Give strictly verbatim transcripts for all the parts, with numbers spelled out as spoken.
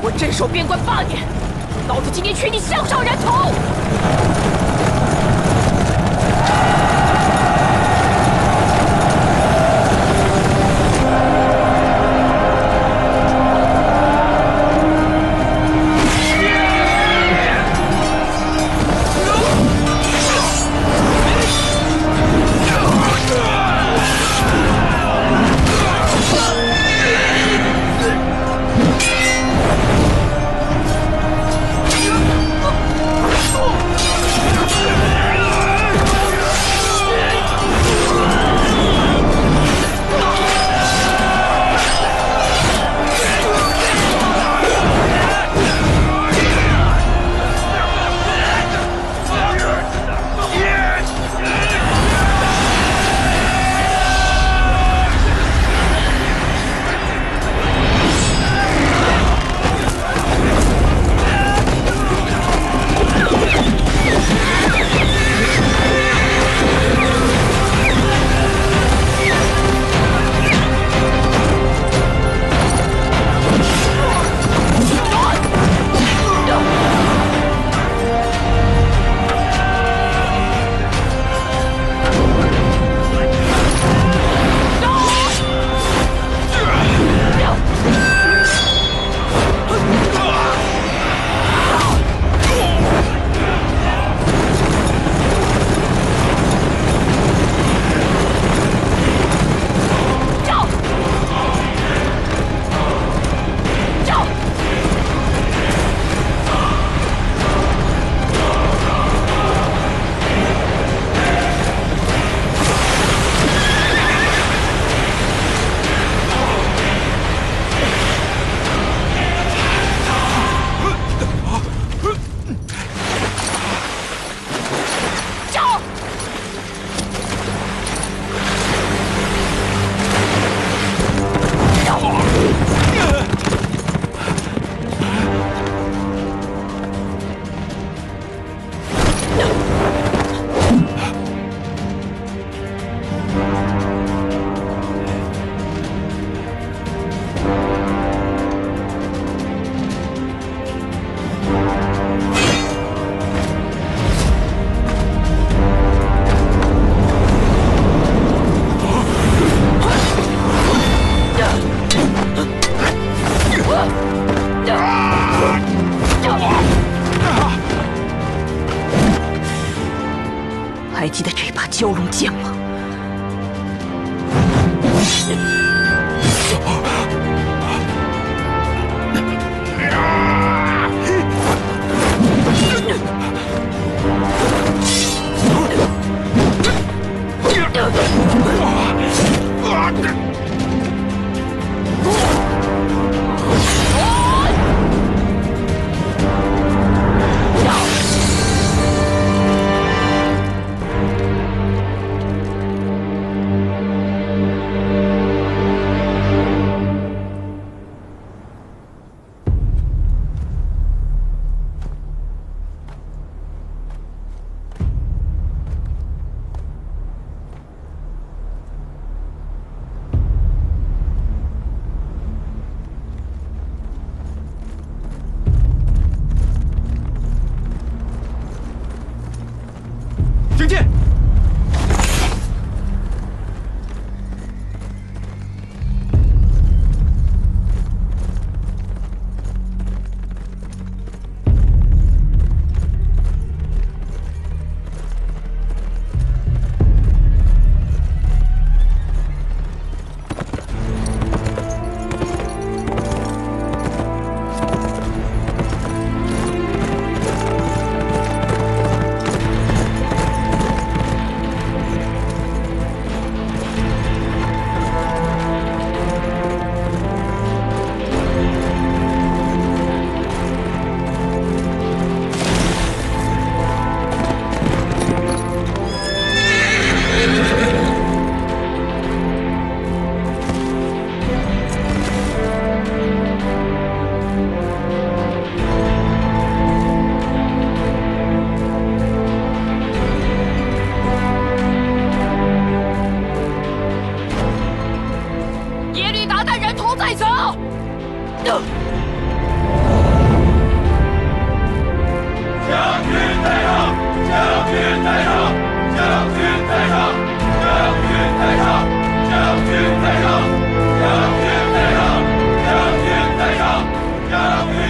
我镇守边关八年，老子今天取你项上人头！ 还记得这把蛟龙剑吗？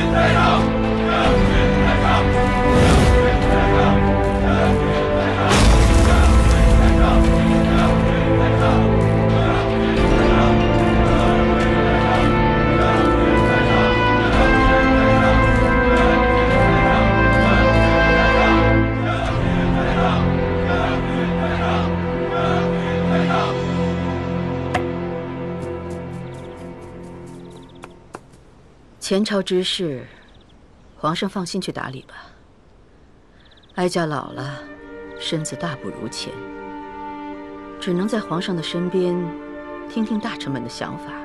前朝之事，皇上放心去打理吧。哀家老了，身子大不如前，只能在皇上的身边，听听大臣们的想法。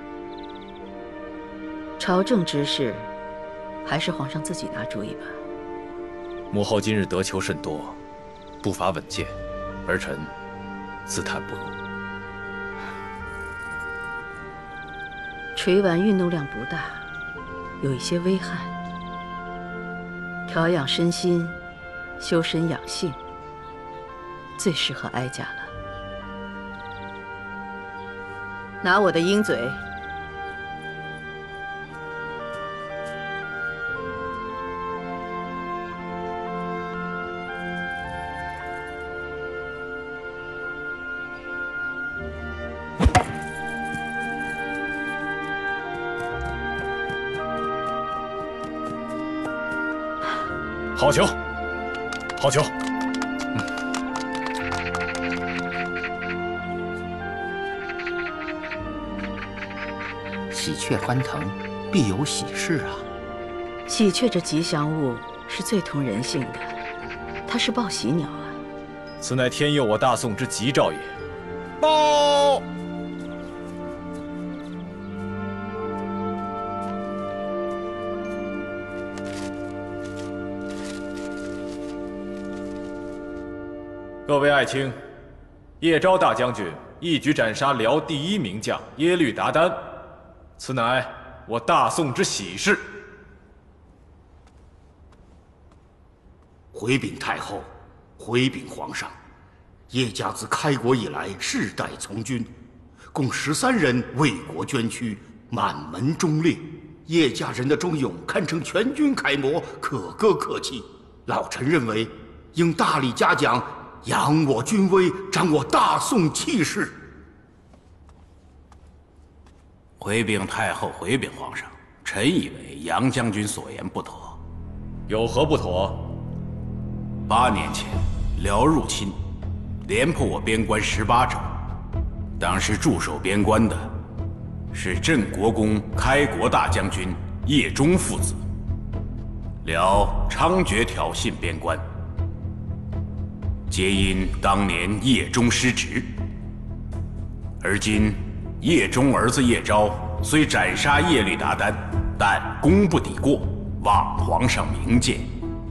朝政之事，还是皇上自己拿主意吧。 母后今日得求甚多，步伐稳健，儿臣自叹不如。 捶丸运动量不大，有一些微汗，调养身心，修身养性，最适合哀家了。拿我的鹰嘴。 好球，好球！ 喜鹊欢腾，必有喜事啊！ 喜鹊这吉祥物是最通人性的，它是报喜鸟啊。 此乃天佑我大宋之吉兆也。报！各位爱卿，叶昭大将军一举斩杀辽第一名将耶律达丹，此乃我大宋之喜事。 回禀太后，回禀皇上，叶家自开国以来世代从军，共十三人为国捐躯，满门忠烈。叶家人的忠勇堪称全军楷模，可歌可泣。老臣认为，应大力嘉奖，扬我军威，彰我大宋气势。 回禀太后，回禀皇上，臣以为杨将军所言不妥。 有何不妥？ 八年前，辽入侵，连破我边关十八州。当时驻守边关的是镇国公、开国大将军叶忠父子。辽猖獗挑衅边关，皆因当年叶忠失职。而今叶忠儿子叶昭虽斩杀耶律达丹，但功不抵过，望皇上明鉴。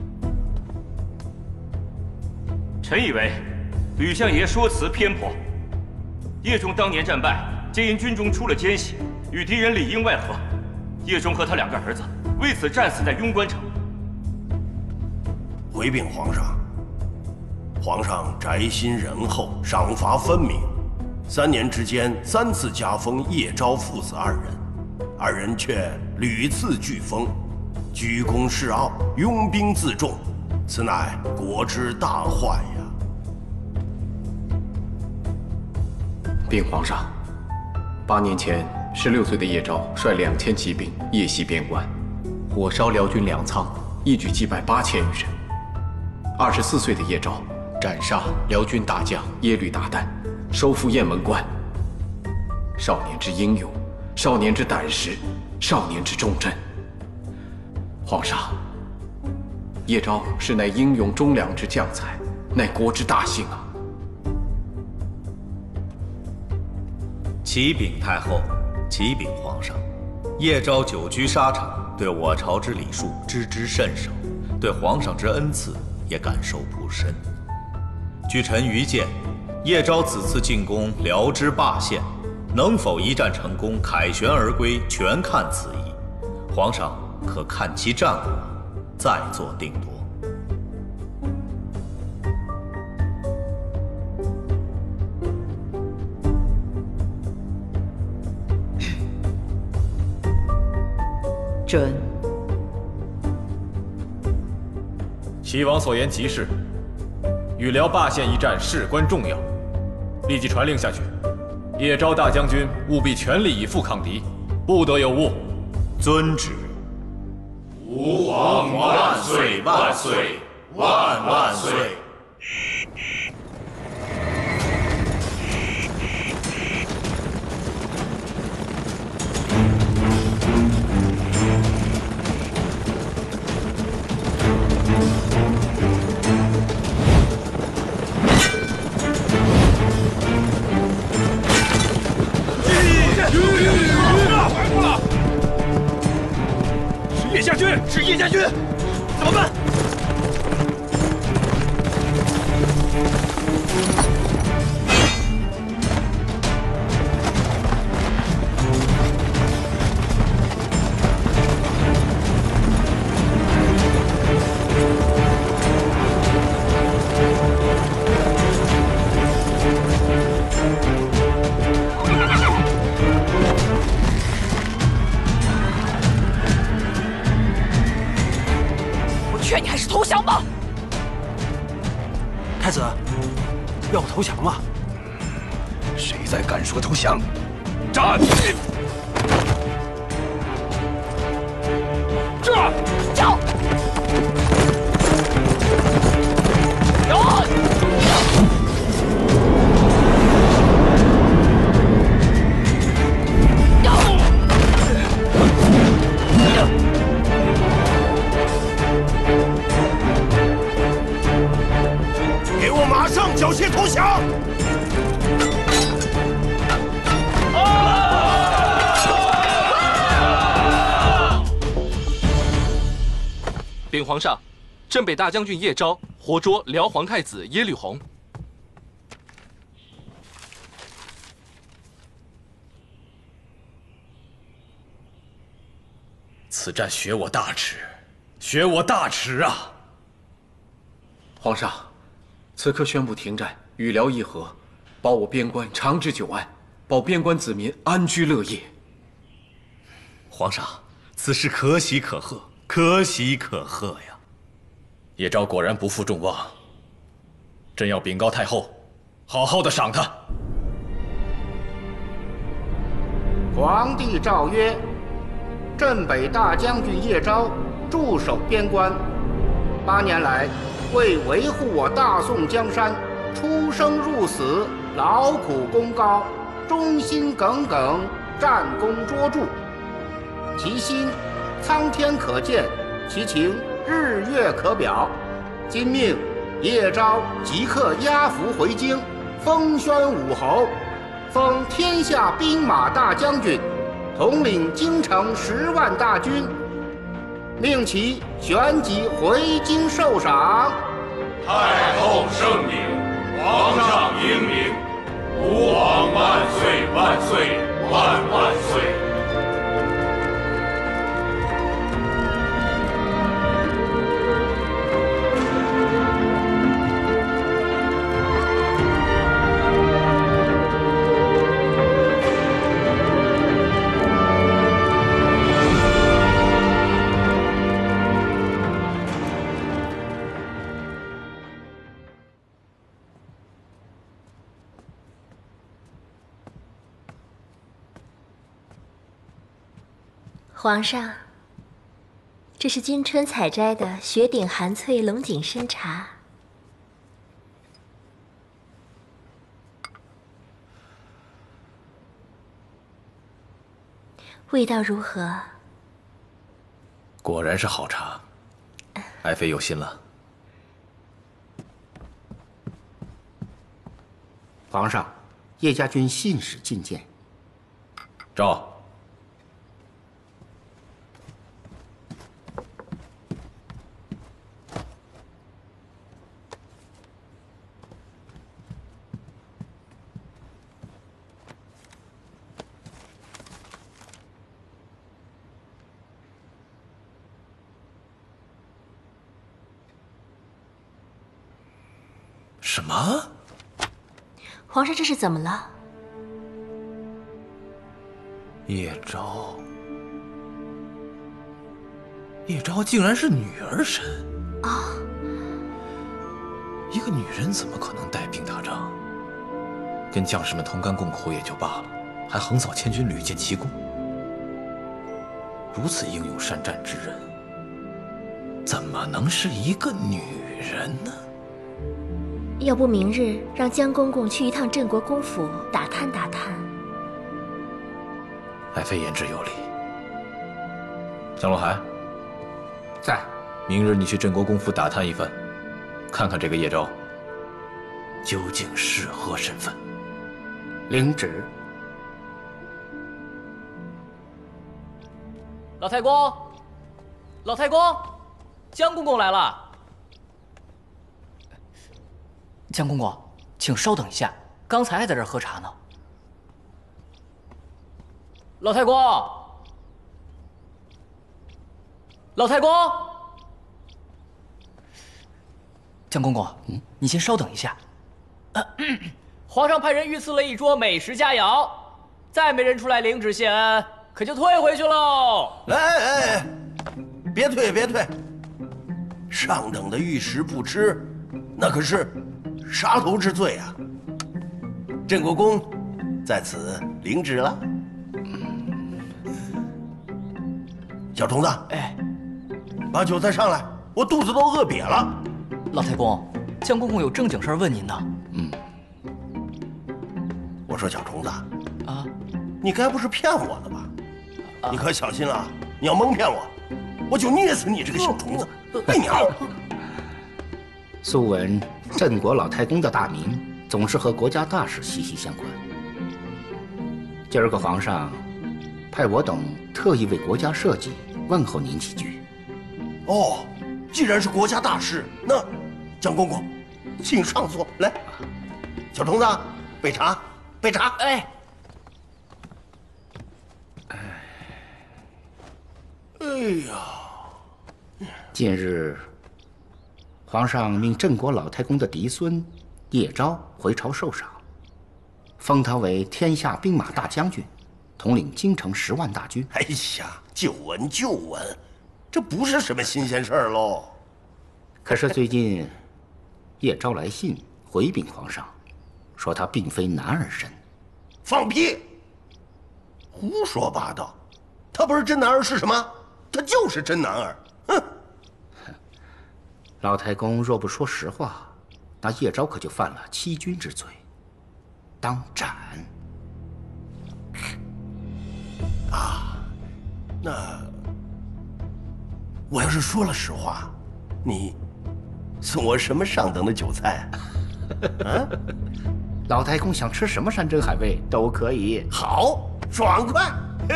臣以为吕相爷说辞偏颇。叶忠当年战败，皆因军中出了奸细，与敌人里应外合。叶忠和他两个儿子为此战死在雍关城。 回禀皇上，皇上宅心仁厚，赏罚分明。三年之间，三次加封叶昭父子二人，二人却屡次拒封，居功示傲，拥兵自重，此乃国之大患呀！ 禀皇上，八年前，十六岁的叶昭率两千骑兵夜袭边关，火烧辽军粮仓，一举击败八千余人。二十四岁的叶昭斩杀辽军大将耶律达丹，收复雁门关。少年之英勇，少年之胆识，少年之忠贞。皇上，叶昭是乃英勇忠良之将才，乃国之大幸啊！ 启禀太后，启禀皇上，叶昭久居沙场，对我朝之礼数知之甚少，对皇上之恩赐也感受不深。据臣愚见，叶昭此次进攻辽之霸县，能否一战成功，凯旋而归，全看此意。皇上可看其战果，再做定夺。 朕齐王所言极是，与辽霸县一战事关重要，立即传令下去。叶昭大将军务必全力以赴抗敌，不得有误。 遵旨。吾皇万岁万岁万万岁！ 叶家军是叶家军，怎么办？ 劝你还是投降吧。 太子，要投降吗？ 谁再敢说投降，斩！这走。有。 给我马上缴械投降！ 禀皇上，镇北大将军叶昭活捉辽皇太子耶律洪。 此战学我大耻，学我大耻啊！ 皇上，此刻宣布停战，与辽议和，保我边关长治久安，保边关子民安居乐业。 皇上，此事可喜可贺，可喜可贺呀！ 叶昭果然不负众望，朕要禀告太后，好好的赏他。 皇帝诏曰：镇北大将军叶昭驻守边关，八年来为维护我大宋江山，出生入死，劳苦功高，忠心耿耿，战功卓著。其心苍天可见，其情日月可表。今命叶昭即刻押服回京，封宣武侯，封天下兵马大将军，统领京城十万大军，命其旋即回京受赏。 太后圣明，皇上英明，吾皇万岁万岁万万岁！ 皇上，这是今春采摘的雪顶寒翠龙井参茶，味道如何？ 果然是好茶，爱妃有心了。 皇上，叶家军信使觐见。 召。什么？ 皇上，这是怎么了？ 叶昭，叶昭竟然是女儿身啊！ 一个女人怎么可能带兵打仗？跟将士们同甘共苦也就罢了，还横扫千军，屡建奇功。如此英勇善战之人，怎么能是一个女人呢？ 要不明日让江公公去一趟镇国公府打探打探。 爱妃言之有理。江洛海， 在。 明日你去镇国公府打探一番，看看这个叶昭究竟是何身份。 领旨。 老太公，老太公，江公公来了。江公公，请稍等一下，刚才还在这儿喝茶呢。老太公，老太公，江公公，嗯，你先稍等一下。呃、皇上派人御赐了一桌美食佳肴，再没人出来领旨谢恩，可就退回去喽。 哎哎哎，别退别退，上等的玉石不吃，那可是杀头之罪啊！镇国公在此领旨了。小童子， 哎， 把酒再上来，我肚子都饿瘪了。 老太公，江公公有正经事儿问您呢。 嗯，我说小虫子， 啊， 你该不是骗我的吧？啊、你可小心了，你要蒙骗我，我就捏死你这个小虫子！哎娘！ 素闻镇国老太公的大名总是和国家大事息息相关。今儿个皇上派我等特意为国家设计，问候您几句。 哦，既然是国家大事，那江公公，请上座来。小虫子，备茶，备茶。 哎。 哎呀， 近日，皇上命镇国老太公的嫡孙叶昭回朝受赏，封他为天下兵马大将军，统领京城十万大军。 哎呀，旧闻旧闻，这不是什么新鲜事儿喽。 可是最近，叶昭来信回禀皇上，说他并非男儿身。 放屁！胡说八道！他不是真男儿是什么？他就是真男儿。哼！ 老太公若不说实话，那叶昭可就犯了欺君之罪，当斩。 啊，那我要是说了实话，你送我什么上等的酒菜啊？啊？ 老太公想吃什么山珍海味都可以。 好，爽快！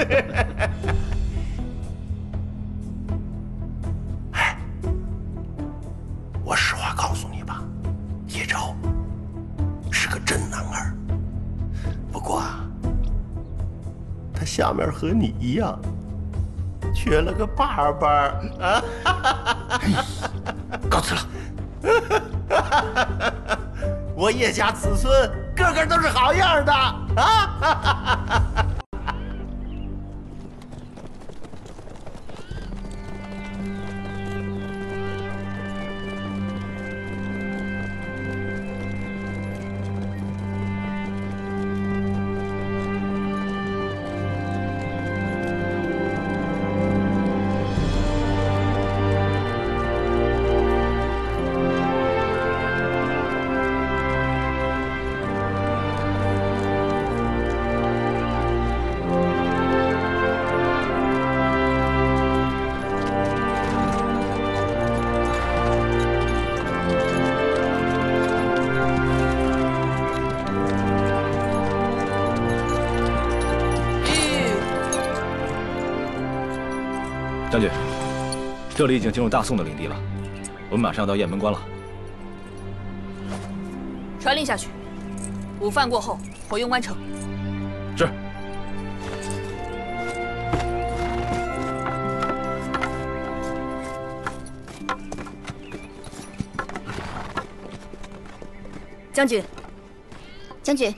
哎，我实话告诉你吧，叶昭是个真男儿，不过啊，他下面和你一样，缺了个把把啊！ 告辞了。 我叶家子孙个个都是好样的啊！ 将军，这里已经进入大宋的领地了，我们马上要到雁门关了。 传令下去，午饭过后火用完成。 是。 将军， 将军，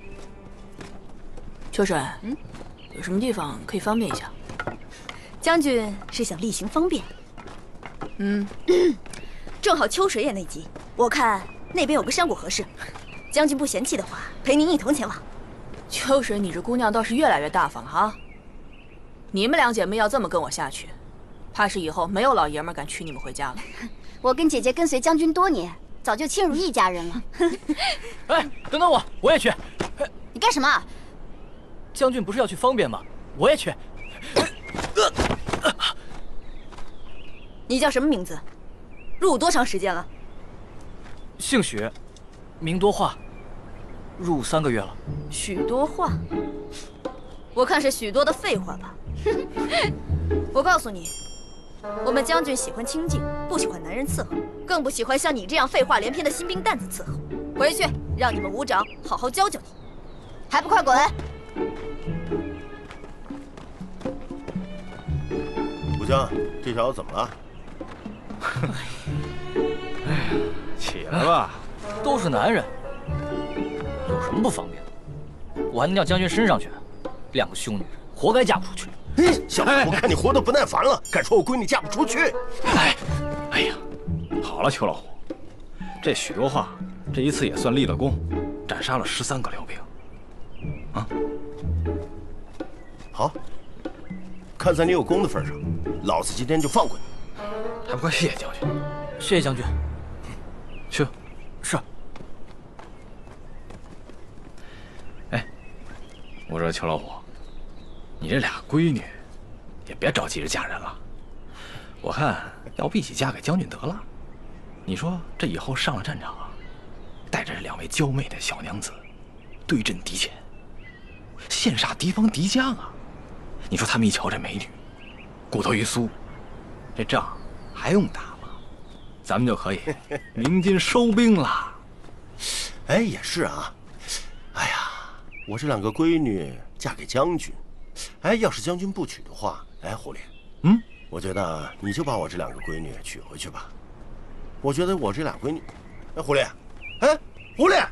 秋水，嗯，有什么地方可以方便一下？ 将军是想例行方便。嗯，正好秋水也内急， 我看那边有个山谷合适，将军不嫌弃的话，陪您一同前往。 秋水，你这姑娘倒是越来越大方了哈。你们两姐妹要这么跟我下去，怕是以后没有老爷们敢娶你们回家了。 我跟姐姐跟随将军多年，早就亲如一家人了。 哎，等等我，我也去。 你干什么？ 将军不是要去方便吗？我也去。 你叫什么名字？入伍多长时间了？ 姓许，名多话，入伍三个月了。 许多话，我看是许多的废话吧。我告诉你，我们将军喜欢清静，不喜欢男人伺候，更不喜欢像你这样废话连篇的新兵蛋子伺候。回去让你们伍长好好教教你，还不快滚！ 武将，这小子怎么了？ 哎呀，起来吧，都是男人，有什么不方便的？我还能叫将军身上去？两个凶女人，活该嫁不出去。 哎，小子，我看你活得不耐烦了，敢说我闺女嫁不出去？ 哎，哎呀，好了，邱老虎，这许多话，这一次也算立了功，斩杀了十三个辽兵。啊， 好，看在你有功的份上，老子今天就放过你。 还不快谢谢将军！ 谢谢将军。 去。 是。 哎，我说邱老虎，你这俩闺女，也别着急着嫁人了。我看要不一起嫁给将军得了。你说这以后上了战场啊，带着这两位娇媚的小娘子，对阵敌前，羡煞敌方敌将啊！你说他们一瞧这美女，骨头一酥，这仗还用打吗？咱们就可以鸣金收兵了。 哎，也是啊。哎呀，我这两个闺女嫁给将军，哎，要是将军不娶的话，哎，胡烈， 嗯， 我觉得你就把我这两个闺女娶回去吧。我觉得我这俩闺女，哎，胡烈，哎，胡烈，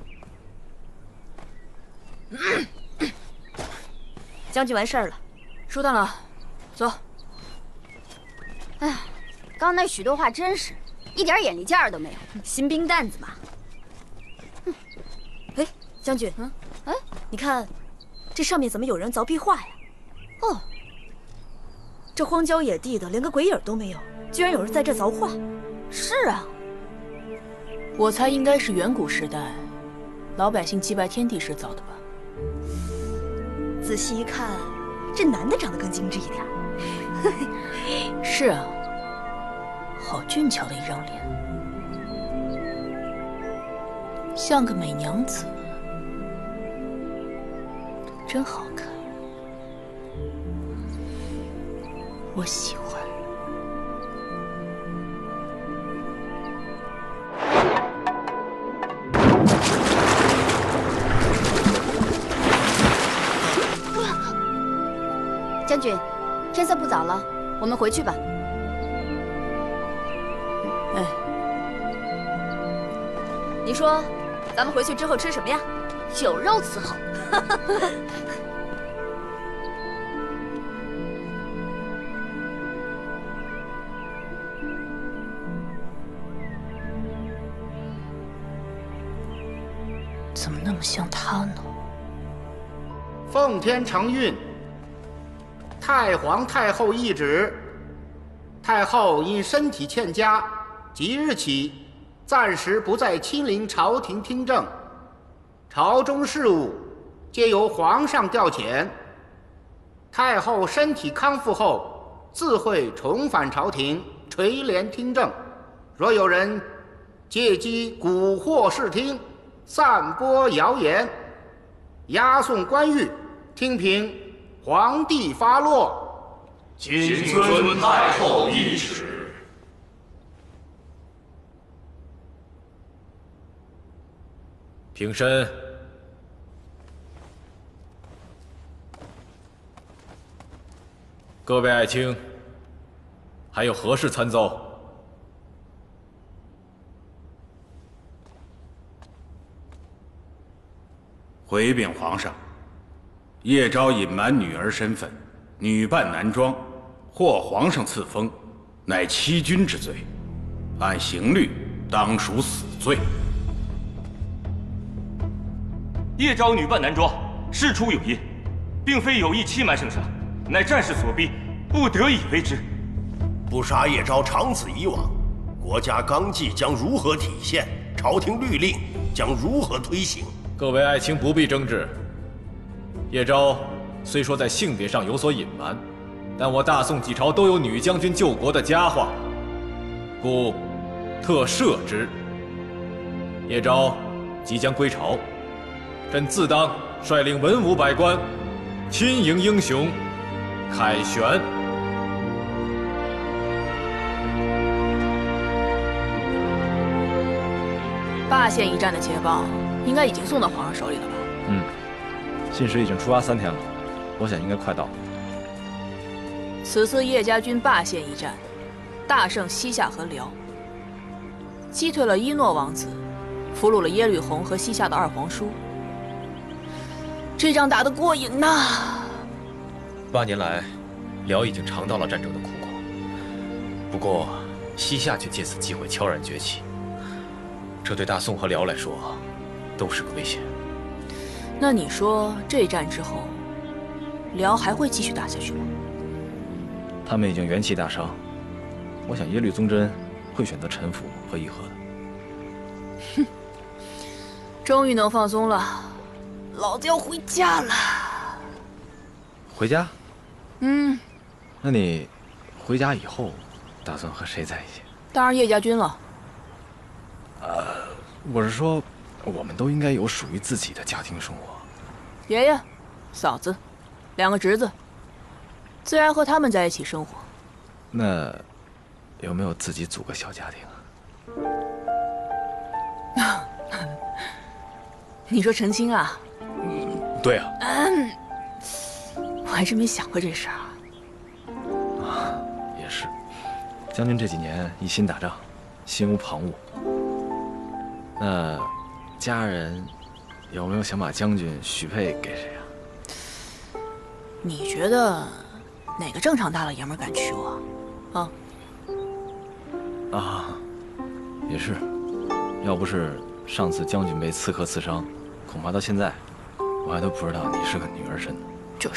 将军完事儿了， 收到了，走。 哎呀，刚那许多话真是一点眼力劲儿都没有，新兵蛋子嘛。哼，哎，将军，嗯，哎，你看，这上面怎么有人凿壁画呀？哦，这荒郊野地的，连个鬼影都没有，居然有人在这凿画。 是啊，我猜应该是远古时代老百姓祭拜天地时凿的吧。 仔细一看，这男的长得更精致一点。 是啊，好俊俏的一张脸，像个美娘子，真好看，我喜欢。 将军，天色不早了，我们回去吧。 哎， 你说，咱们回去之后吃什么呀？ 酒肉伺候。 怎么那么像他呢？ 奉天承运，太皇太后懿旨：太后因身体欠佳，即日起暂时不再亲临朝廷听政，朝中事务皆由皇上调遣。太后身体康复后，自会重返朝廷垂帘听政。若有人借机蛊惑视听，散播谣言，押送官狱，听凭皇帝发落。 谨遵太后懿旨。 平身。各位爱卿，还有何事参奏？ 回禀皇上，叶昭隐瞒女儿身份，女扮男装，获皇上赐封，乃欺君之罪。按刑律， 当属死罪。 叶昭女扮男装，事出有因，并非有意欺瞒圣上，乃战事所逼，不得已为之。 不杀叶昭，长此以往，国家纲纪将如何体现？朝廷律令将如何推行？ 各位爱卿不必争执。叶昭虽说在性别上有所隐瞒，但我大宋几朝都有女将军救国的佳话，故特赦之。叶昭即将归朝，朕自当率领文武百官，亲迎英雄，凯旋。 霸县一战的捷报应该已经送到皇上手里了吧？ 嗯，信使已经出发三天了，我想应该快到。 此次叶家军霸县一战，大胜西夏和辽，击退了伊诺王子，俘虏了耶律洪和西夏的二皇叔。这仗打得过瘾呐！ 八年来，辽已经尝到了战争的苦果，不过西夏却借此机会悄然崛起。这对大宋和辽来说，都是个危险。 那你说这战之后，辽还会继续打下去吗？ 他们已经元气大伤，我想耶律宗真会选择臣服和议和的。 哼，终于能放松了，老子要回家了。 回家？ 嗯， 那你回家以后，打算和谁在一起？ 当然叶家军了。 呃，我是说，我们都应该有属于自己的家庭生活。 爷爷、嫂子，两个侄子，自然和他们在一起生活。 那有没有自己组个小家庭啊？你说成亲啊？ 对啊。 嗯，我还真没想过这事儿啊。 啊，也是。将军这几年一心打仗，心无旁骛。那家人有没有想把将军许配给谁啊？ 你觉得哪个正常大老爷们敢娶我？啊？ 啊，也是。要不是上次将军被刺客刺伤，恐怕到现在我还都不知道你是个女儿身呢。 就是。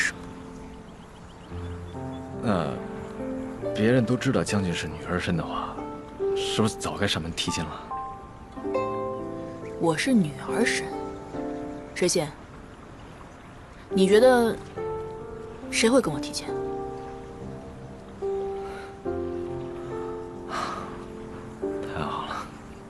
那别人都知道将军是女儿身的话，是不是早该上门提亲了？ 我是女儿身，知县，你觉得谁会跟我提亲？ 太好了！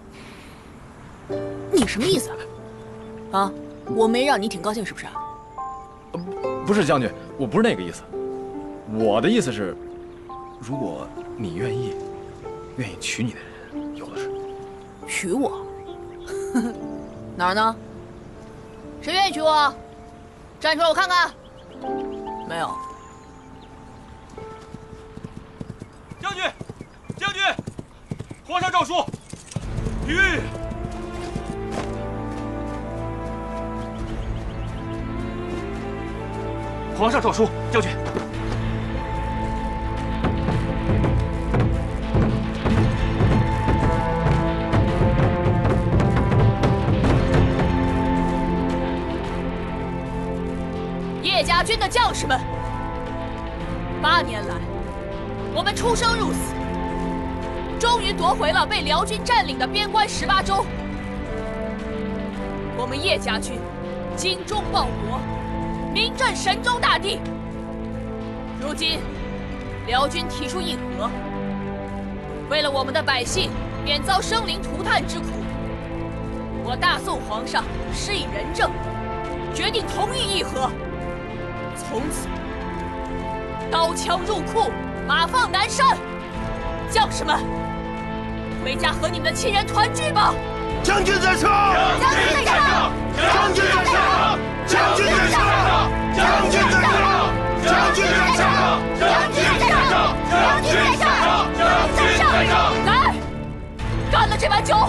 你什么意思啊？啊，我没让你挺高兴是不是啊？ 不是将军，我不是那个意思。我的意思是，如果你愿意，愿意娶你的人有的是。 娶我？哪儿呢？谁愿意娶我？站出来，我看看。没有。 将军，将军，皇上诏书，谕。皇上诏书，将军。 叶家军的将士们，八年来，我们出生入死，终于夺回了被辽军占领的边关十八州。我们叶家军精忠报国，名震神州大地。如今，辽军提出议和，为了我们的百姓免遭生灵涂炭之苦，我大宋皇上施以仁政，决定同意议和。从此，刀枪入库，马放南山。将士们，回家和你们的亲人团聚吧！ 将军在上！ 将军在上！ 将军在上！将军在上！将军在上！将军在上！ 将军在上！将军在上！将军在上！ 来，干了这碗酒！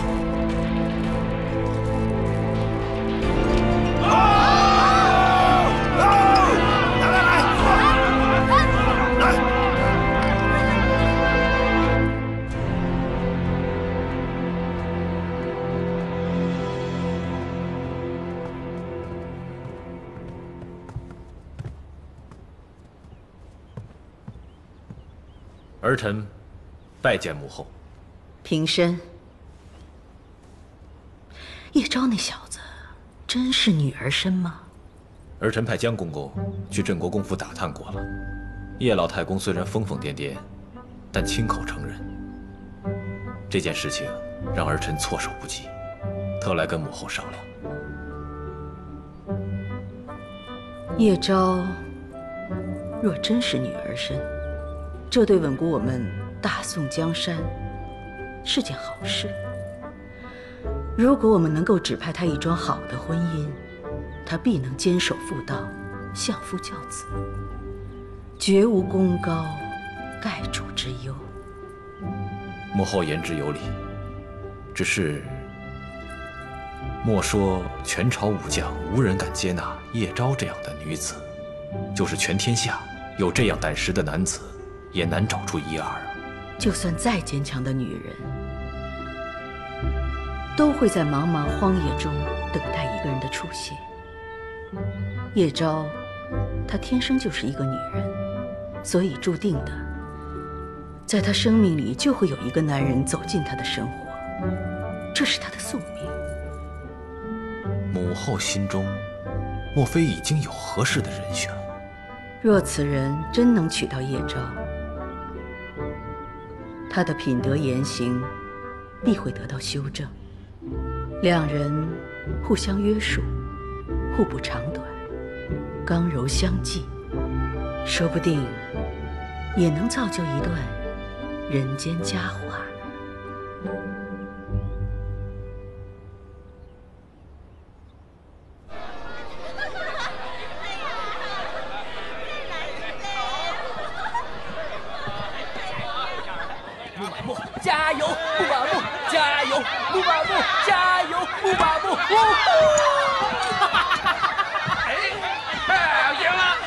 儿臣拜见母后。 平身。叶昭那小子，真是女儿身吗？ 儿臣派江公公去镇国公府打探过了，叶老太公虽然疯疯癫癫，但亲口承认这件事情让儿臣措手不及，特来跟母后商量。 叶昭若真是女儿身，这对稳固我们大宋江山是件好事。如果我们能够指派她一桩好的婚姻，她必能坚守妇道，相夫教子，绝无功高盖主之忧。 母后言之有理，只是莫说全朝武将无人敢接纳叶昭这样的女子，就是全天下有这样胆识的男子，也难找出一二。 就算再坚强的女人，都会在茫茫荒野中等待一个人的出现。叶昭，她天生就是一个女人，所以注定的，在她生命里就会有一个男人走进她的生活，这是她的宿命。 母后心中，莫非已经有合适的人选？ 若此人真能娶到叶昭，他的品德言行必会得到修正，两人互相约束，互补长短，刚柔相济，说不定也能造就一段人间佳话。 加油，木马木！加油，木马木！加油，木马木！ 哎，赢了！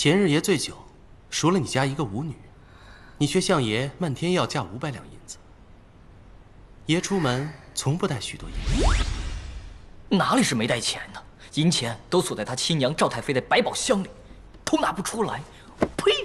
前日爷醉酒，赎了你家一个舞女，你却向爷漫天要价五百两银子。爷出门从不带许多银， 哪里是没带钱的？银钱都锁在他亲娘赵太妃的百宝箱里，都拿不出来。呸！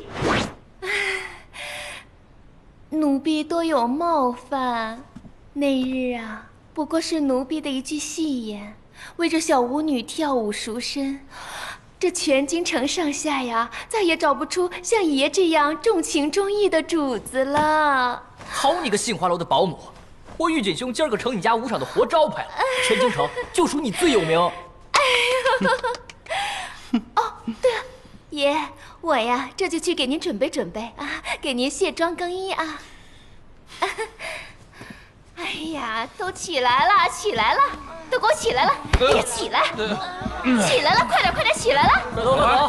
奴婢多有冒犯。那日啊，不过是奴婢的一句戏言，为这小舞女跳舞赎身。这全京城上下呀，再也找不出像爷这样重情重义的主子了。 好你个杏花楼的保姆！我玉锦兄今儿个成你家舞场的活招牌了，全京城就属你最有名。 哎呦！哦，对了，爷，我呀这就去给您准备准备啊，给您卸妆更衣啊。哎呀，都起来了，起来了，都给我起来了！哎呀，起来，起来了，快点，快点起来了！ 快走，快走！